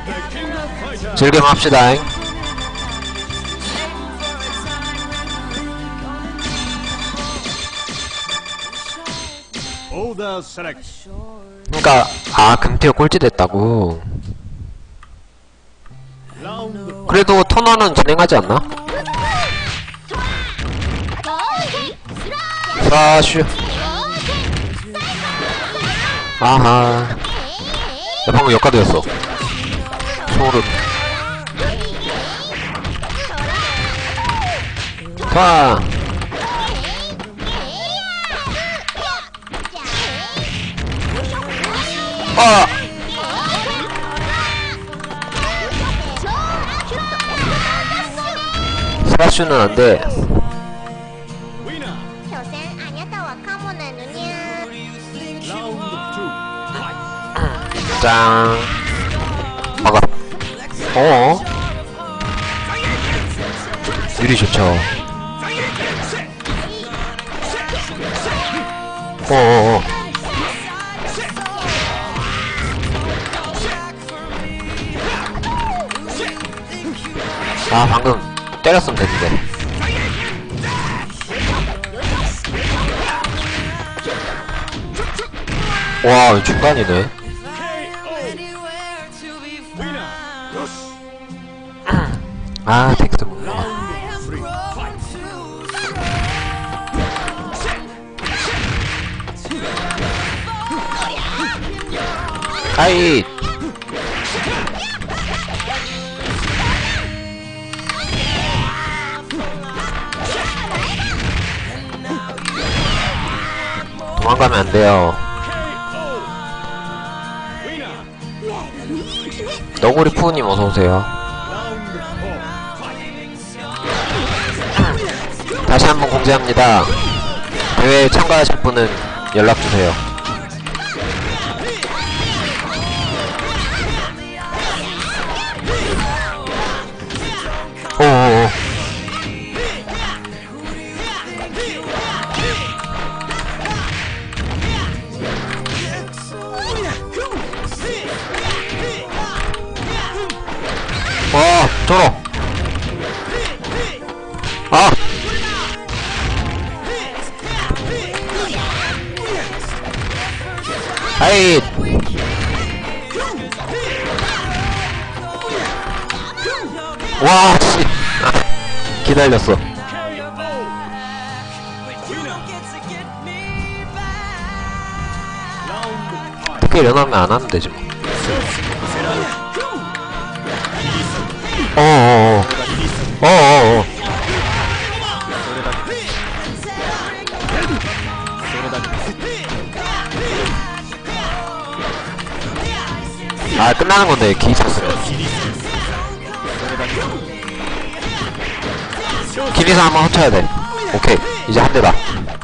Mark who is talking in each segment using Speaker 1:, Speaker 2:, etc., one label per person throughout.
Speaker 1: 즐겜 합시다잉. 그니까 금티어 꼴찌 됐다고. 그래도 토너는 진행하지 않나? 사슈. 아하. 나 방금 역가드였어. 소름. 자. 스라슈는 안돼. 짱. 막아. 어어. 유리 좋죠. 어어어. 아, 방금 때렸으면 됐는데. 와, 중간이네. 아, 텍스트 못 봐. 아이. 도망가면 안 돼요. 너구리 푸우님 어서오세요. 다시 한번 공지합니다. 대회에 참가하실 분은 연락주세요. 오오오. 와, 쩔어. 아. 아이. 와, 씨. 아, 기다렸어. 특히 연하면 안 하면 되지 뭐. 어어어. 어어어. 아, 끝나는 건데, 기 있었어요. 길이서 한번 합쳐야 돼. 오케이. 이제 한 대다.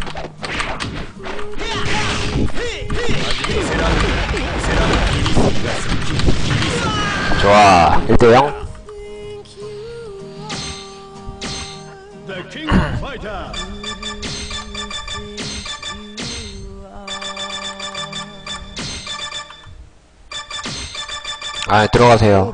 Speaker 1: 좋아. 1대0. 아, 들어가세요.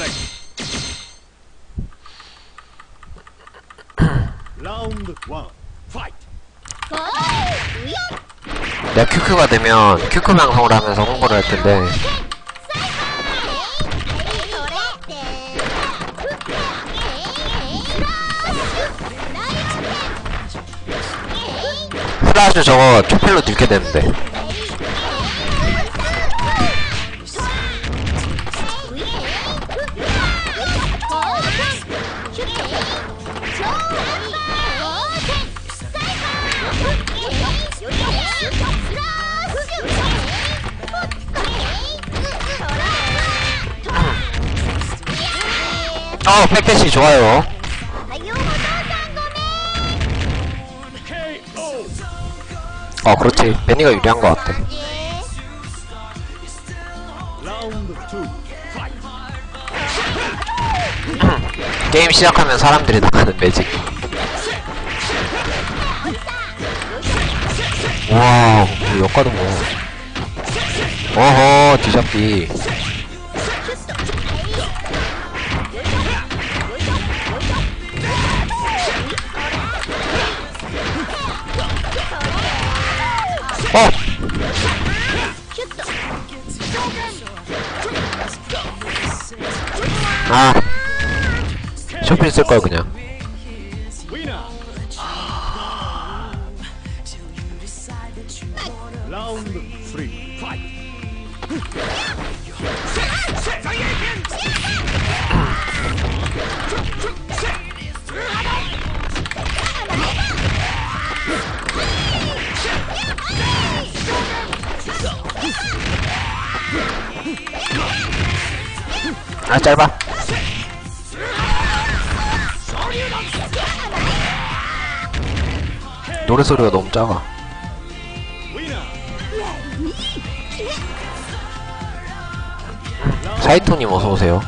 Speaker 1: 내가 큐큐가 되면 큐큐 방송을 하면서 홍보를 할 텐데. 슬라슈 저거 초펠로 들게 되는데. 백패시 좋아요. 그렇지. 베니가 유리한 것 같아. 게임 시작하면 사람들이 나가는 매직. 와, 역가도 뭐. 어허, 뒤잡기. 어! 아 쇼핑 쓸걸 그냥.
Speaker 2: 라운드 3 파이트.
Speaker 1: 아 짧아. 노래소리가 너무 작아. 사이토님 어서오세요.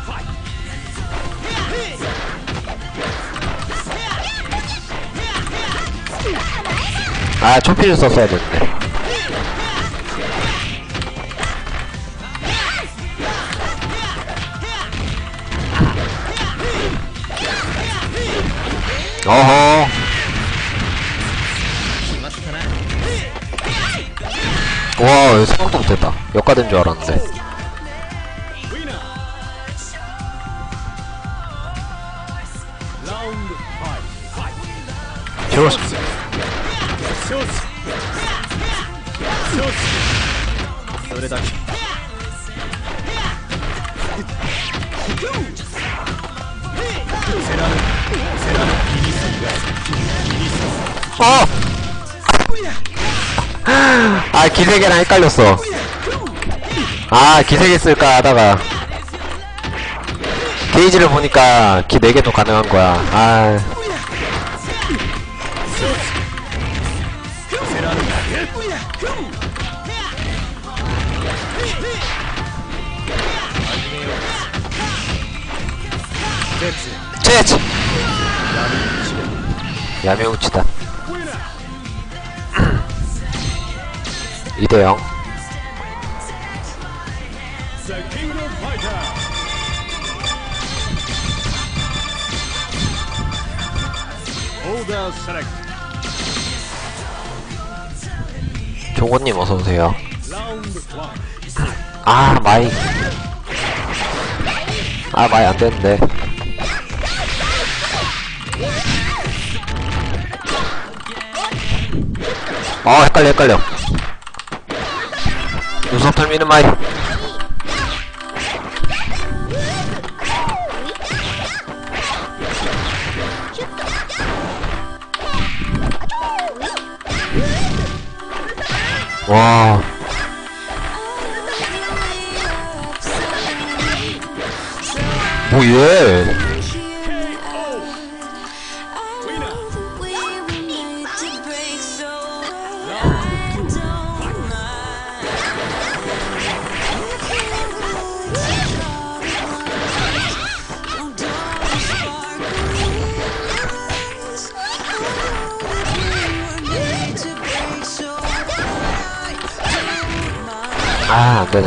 Speaker 1: 아 초피를 썼어야 됐네. 어허. 와 생각도 못했다. 역가된 줄 알았는데. 좋았어. 어! 아 기세계랑 헷갈렸어. 아 기세계 쓸까 하다가 게이지를 보니까 기 4개도 가능한 거야. 아 채치! 야매우치다. 2대0. 종원님 어서오세요. 아 마이. 아 마이 안되는데. 헷갈려. 눈썹 털미는 마이. 와. 뭐얘? 아, 안되네.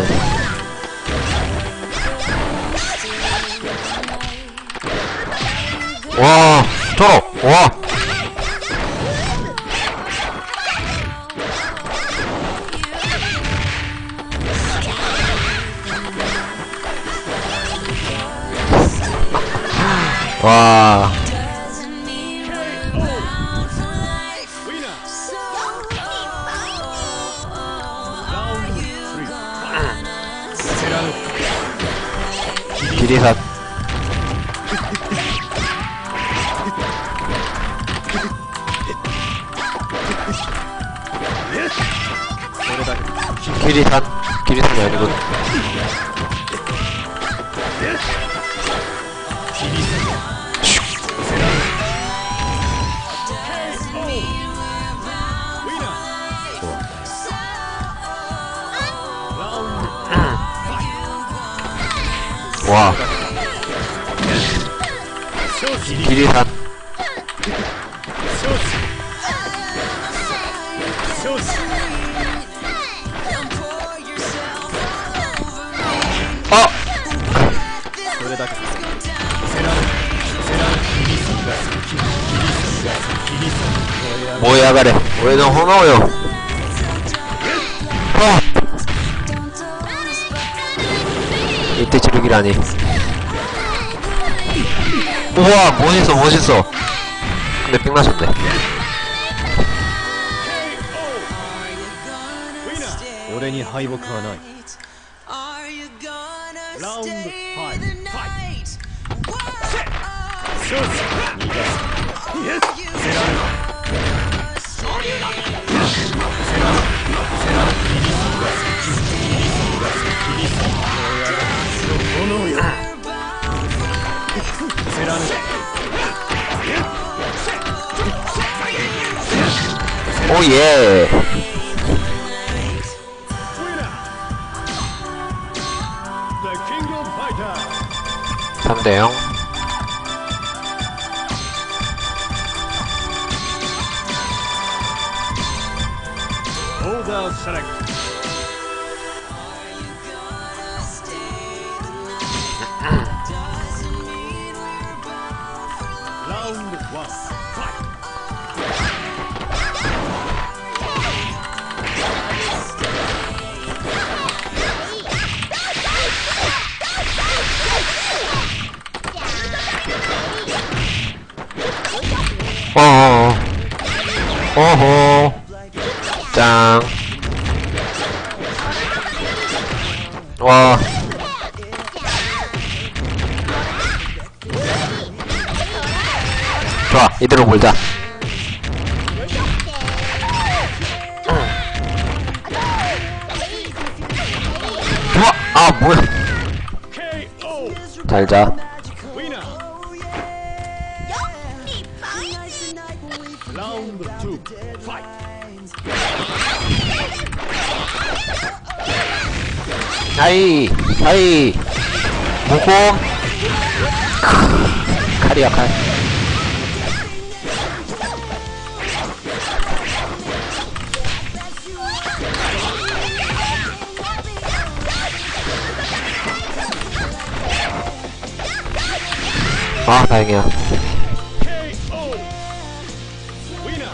Speaker 1: 와, 저러! 와! 와. 기리산. 기리산이 아니거든. 와. 기리산. 뭐야 그래 왜 너 호나오요. 이때 지르기라니. 우와, 멋있어, 멋있어. 근데 삥 맞췄네.
Speaker 2: 俺に敗北はない。ラウンド5、ファイト。そうっす。逃がす。イエス。せられろ。炎よ。せられろ。
Speaker 1: 오 예.
Speaker 2: The King of Fighters.
Speaker 1: 3대0.
Speaker 2: Order select. Round 1, fight.
Speaker 1: 어어. 어허. 짱. 와. 좋아, 이대로 몰자. 좋아! 아, 뭐야.
Speaker 2: KO.
Speaker 1: 잘 자.
Speaker 2: Winner. Round 2, fight.
Speaker 1: 아이, 아이. 모공. 칼이야, 칼. 아, 다행이야.
Speaker 2: KO. Winner.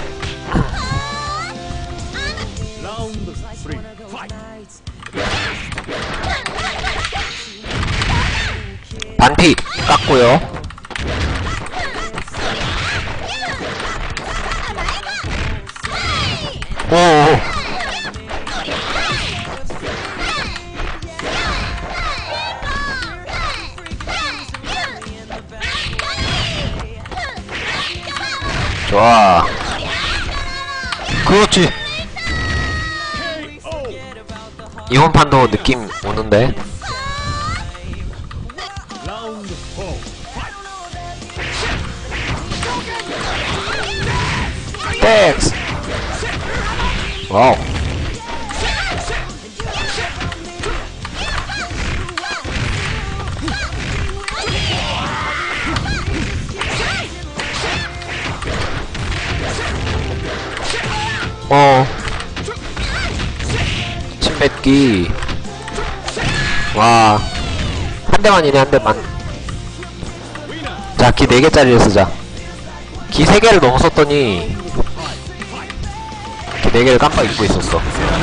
Speaker 2: Round 3, fight.
Speaker 1: 반피 깎고요. 오오. 좋아. 그렇지.
Speaker 2: KO.
Speaker 1: 이번 판도 느낌 오는데.
Speaker 2: Round 4, fight.
Speaker 1: 땡스. 와우. 침 뱉기. 와. 한 대만이네, 한 대만. 자, 기 4개짜리를 쓰자. 기 3개를 너무 썼더니 기 4개를 깜빡 잊고 있었어.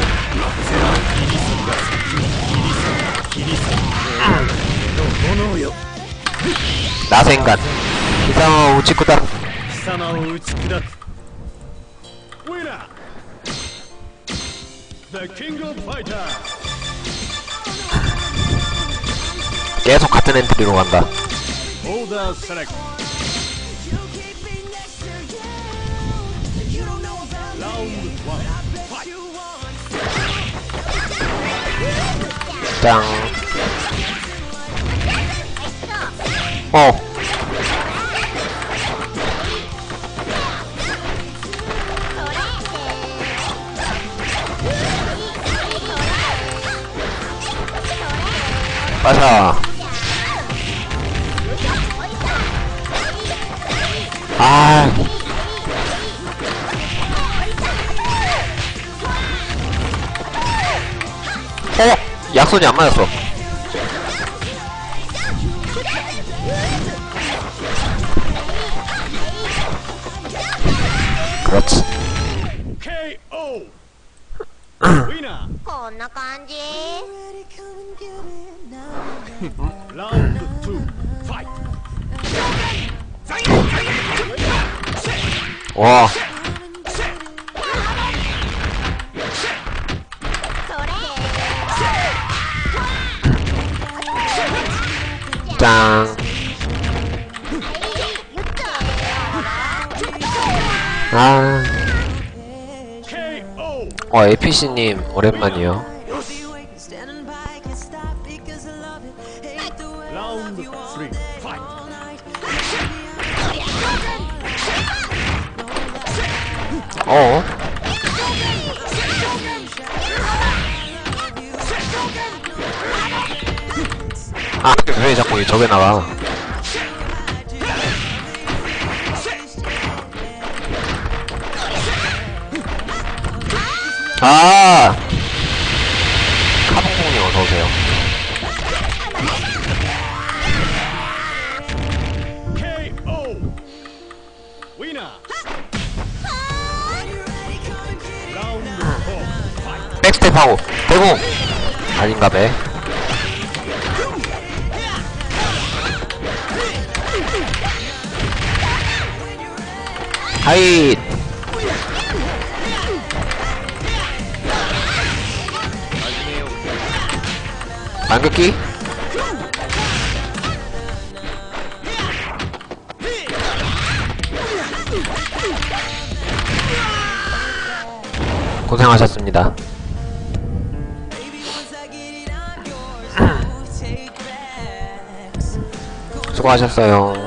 Speaker 1: 나생간 이상한 우치쿠다.
Speaker 2: 貴様を打ち砕く Winner. The King of Fighters.
Speaker 1: 계속 같은 엔트리로 간다.
Speaker 2: Order select. Round 1, fight.
Speaker 1: 짱. 맞아. 아. 약손이 안 맞았어. 그렇지.
Speaker 2: KO. Winner.
Speaker 3: こんな感じ。
Speaker 2: Round 2. Fight.
Speaker 1: 와,
Speaker 3: それ。
Speaker 1: 짱. 아,
Speaker 2: KO.
Speaker 1: APC님, 오랜만이요.
Speaker 2: Round 3. Fight.
Speaker 1: 어? 아, 왜 자꾸 저게 나가? 아! 카봉봉님 어서오세요.
Speaker 2: KO. Winner. Round 4. Fight.
Speaker 1: 백스텝하고, 대공! 아닌가 배. 하이! 안긋기? 고생하셨습니다. 수고하셨어요.